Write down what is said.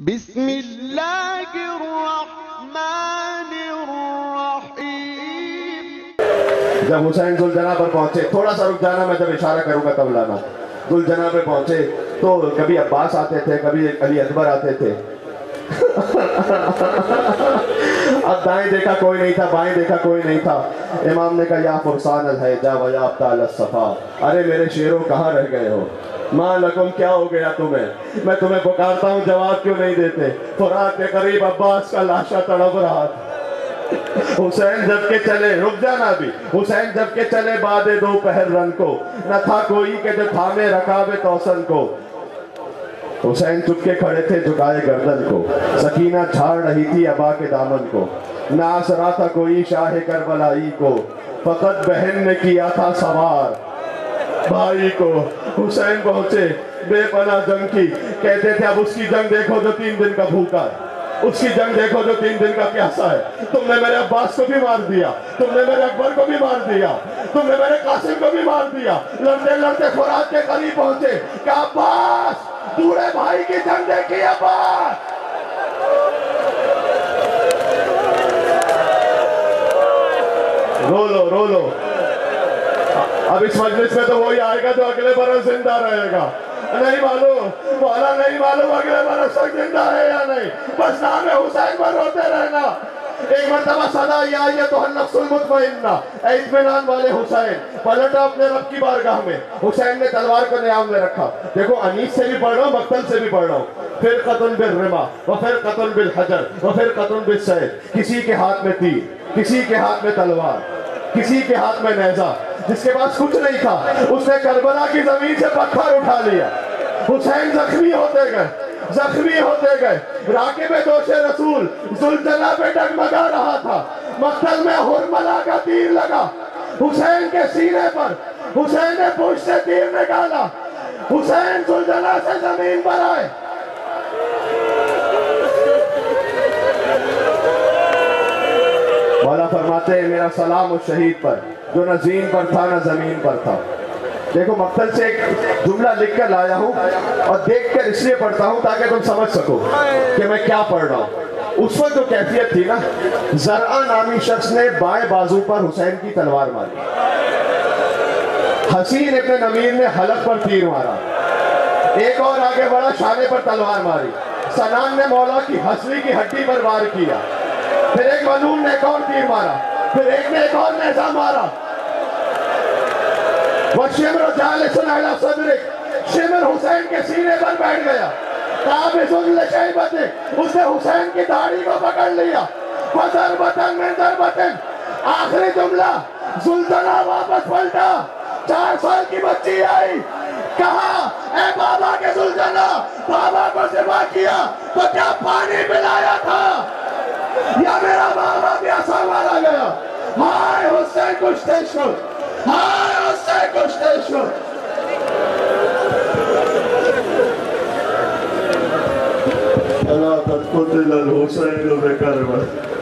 बिस्मिल्लाहिर्रहमानिर्रहीम। जब हुसैन जुलजना पर पहुंचे, थोड़ा सा रुक जाना, मैं जब इशारा करूंगा तब लाना। जुलजना पे पहुंचे तो कभी अब्बास आते थे, कभी अली अकबर आते थे। अब दाएं देखा कोई नहीं था, बाएं देखा कोई नहीं था। इमाम ने कहा या फुरसान है जा वया अब्ताल सफा, अरे मेरे शेरों कहाँ रह गए हो? माँ लकुम क्या हो गया तुम्हें? मैं तुम्हें पुकारता हूँ, जवाब क्यों नहीं देते? फुरात के करीब अब्बास का लाशा तड़प रहा था। हुसैन जब के चले, रुक जाना भी, हुसैन जब के चले बादे दोपहर रन को, न था कोई के जो थामे रकाबे तौसन को। हुसैन चुपके खड़े थे झुकाए गर्दन को, सकीना झाड़ रही थी अबा के दामन को। न आसरा था कोई शाह करबलाई को, फकत बहन ने किया था सवार भाई को। हुसैन पहुंचे बेपना जंग की, कहते थे अब उसकी जंग देखो जो 3 दिन का भूखा है, उसकी जंग देखो जो 3 दिन का प्यासा है। तुमने मेरे अब्बास को भी मार दिया, तुमने मेरे अकबर को भी मार दिया, तुमने मेरे कासिम को भी मार दिया। लड़ते लड़ते फुरात के करीब पहुंचे, क्या अब्बास बूढ़े भाई की जंग देखी अब्बास? रो लो रो लो। अब इस मजलिस में तो वही आएगा जो अगले बरस जिंदा रहेगा। नहीं मालूम वाला, नहीं मालूम अगले बरस तक जिंदा है या नहीं, बस नाम है हुसैन पर रोते रहना। एक मरतबा सदा ये तो नफ्सुल मुतमइन्ना, इत्मीनान वाले हुसैन पलटा अपने रब की बारगाह में। हुसैन ने तलवार को नियाम में रखा। देखो अनीस से भी पढ़ रहा हूँ, मक्तल से भी पढ़ रहा हूँ। फिर कतल बिल रिमा व फिर कतल बिल हजर व फिर कतल बिल सैफ। किसी के हाथ में तीर, किसी के हाथ में तलवार, किसी के हाथ में नेजा। जिसके पास कुछ नहीं था उसने करबला की जमीन से पत्थर उठा लिया। हुसैन जख्मी होते गए, जख्मी होते गए। राकिब दोषे रसूल जुलजना पे डगमगा रहा था। मक्तल में हुरमला का तीर लगा हुसैन के सीने पर। हुसैन ने पुश से तीर निकाला। हुसैन जुलजना से जमीन पर आए। मौला फरमाते हैं मेरा सलाम उस शहीद पर जो न ज़ीन पर था न जमीन पर था। देखो मक्तल से एक जुमला लिख कर लाया हूँ और देख कर इसलिए पढ़ता हूँ ताकि तुम समझ सको कि मैं क्या पढ़ रहा हूँ। उस वक्त जो कैफियत थी ना, जरआ नामी शख्स ने बाएं बाजू पर हुसैन की तलवार मारी। हसीन इब्न नमीर ने हलक पर तीर मारा। एक और आगे बढ़ा, शाने पर तलवार मारी। सनान ने मौला की हसली की हड्डी पर वार किया। फिर एक मलूम ने एक और तीर मारा, फिर एक ने एक और नेजा मारा। वह शिमर शिमर हुसैन के सीने पर बैठ गया। उसने हुसैन की दाढ़ी को पकड़ लिया। आखिरी जुमला, जुल्तना वापस पलटा। 4 साल की बच्ची आई, कहा ए बाबा के जुल्तना, बाबा को सिवा किया तो क्या पानी पिलाया था या मेरा बाबा प्यासा मारा गया? हाय हुसैन कुश्तेश्वर, हाय हुसैन कुश्तेश्वर। अल्लाह तक़ुतिल हुसैन